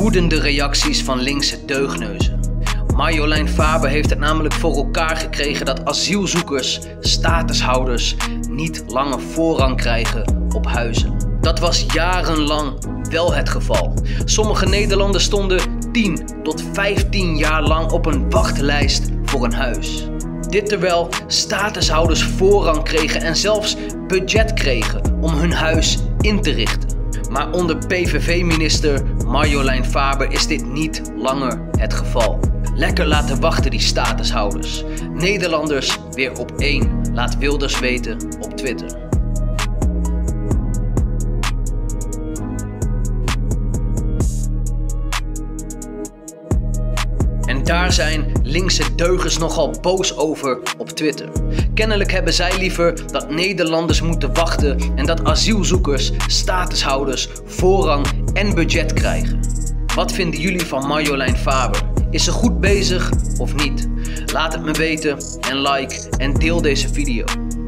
Woedende reacties van linkse deugneuzen. Marjolein Faber heeft het namelijk voor elkaar gekregen dat asielzoekers, statushouders niet langer voorrang krijgen op huizen. Dat was jarenlang wel het geval. Sommige Nederlanders stonden 10 tot 15 jaar lang op een wachtlijst voor een huis. Dit terwijl statushouders voorrang kregen en zelfs budget kregen om hun huis in te richten. Maar onder PVV-minister Marjolein Faber is dit niet langer het geval. Lekker laten wachten die statushouders. Nederlanders weer op één, laat Wilders weten op Twitter. En daar zijn linkse deugers nogal boos over op Twitter. Kennelijk hebben zij liever dat Nederlanders moeten wachten en dat asielzoekers, statushouders voorrang en budget krijgen. Wat vinden jullie van Marjolein Faber? Is ze goed bezig of niet? Laat het me weten en like en deel deze video.